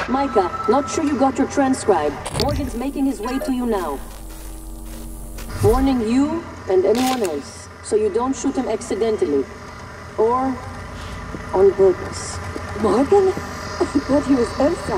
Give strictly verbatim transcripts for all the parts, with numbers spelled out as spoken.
Micah, not sure you got your transcribe. Morgan's making his way to you now. Warning you and anyone else, so you don't shoot him accidentally. Or on purpose. Morgan? I thought he was Elsa.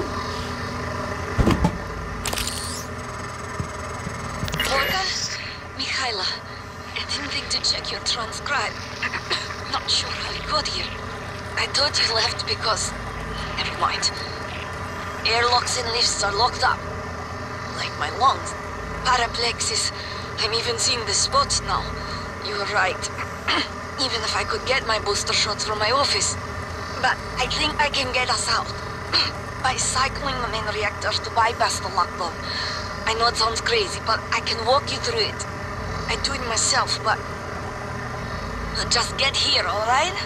Morgan? Mikhaila, I didn't think to check your transcribe. Not sure how you got here. I thought you left because... Never mind. Airlocks and lifts are locked up. Like my lungs. Paraplexis. I'm even seeing the spots now. You were right. Even if I could get my booster shots from my office. But I think I can get us out. By cycling the main reactor to bypass the lockdown. I know it sounds crazy, but I can walk you through it. I do it myself, but... Just get here, alright?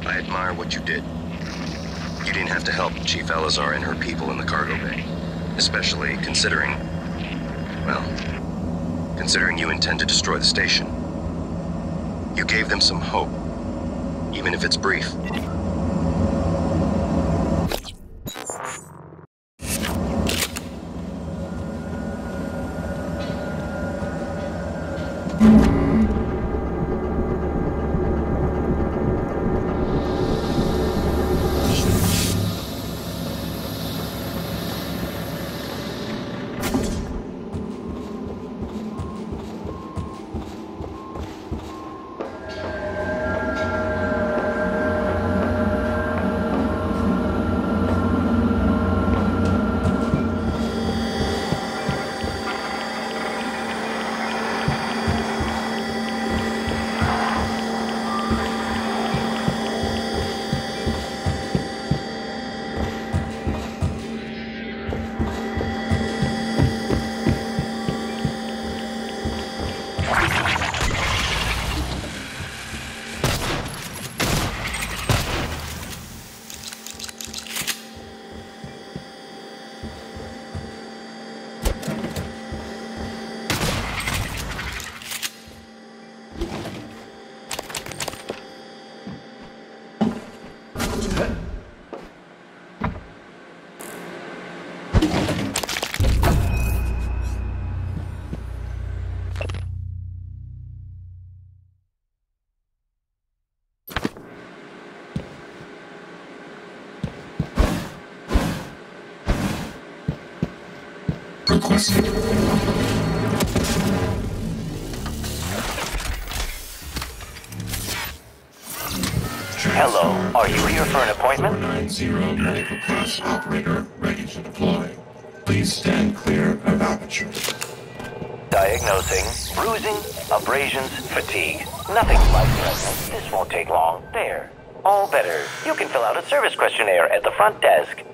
I admire what you did. You didn't have to help Chief Elazar and her people in the cargo bay. Especially considering... well, considering you intend to destroy the station. You gave them some hope, even if it's brief. Requested. Hello, are you here for an appointment? four nine zero medical class operator ready to deploy. Please stand clear of aperture. Diagnosing bruising, abrasions, fatigue. Nothing life-threatening. This won't take long. There. All better. You can fill out a service questionnaire at the front desk.